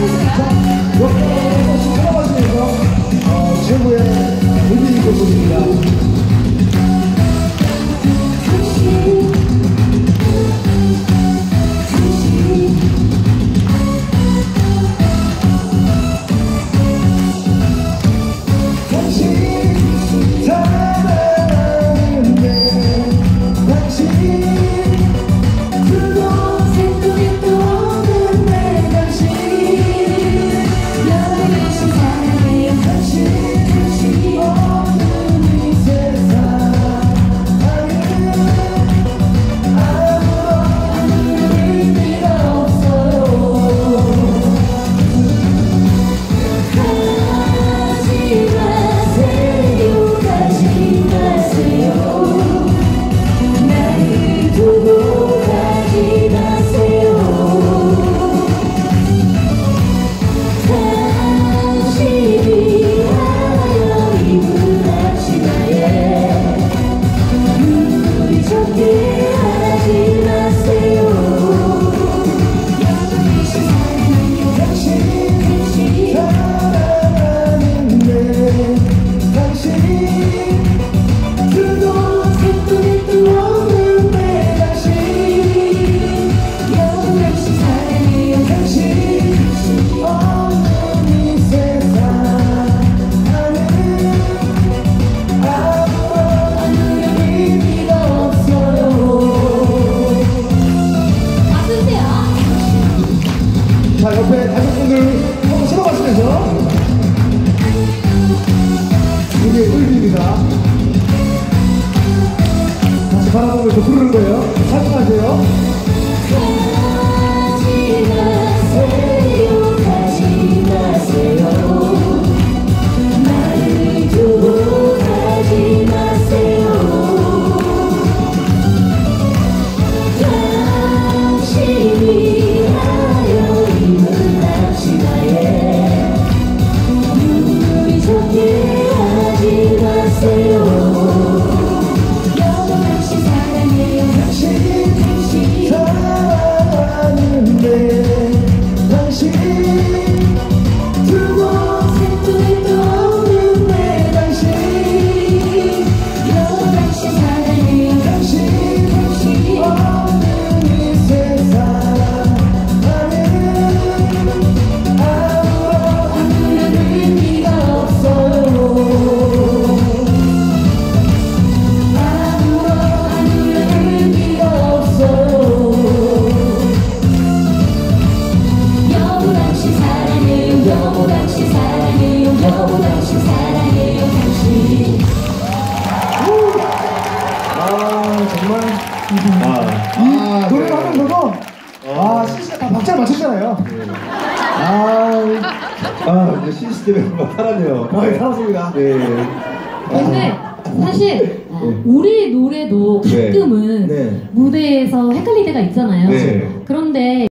최고의 의미 곡입니다. 자, 옆에 가족분들 한번 쳐다봤으면서 이게 의미입니다. 다시 바라보면서 부르는 거예요. 살펴하세요. 이 노래를 하면서도 CC가 다 박자를 맞췄잖아요. 이제 CC 때문에 막 살았네요. 살았습니다. 네. 근데 사실 우리 노래도 가끔은 무대에서 헷갈릴 때가 있잖아요. 그런데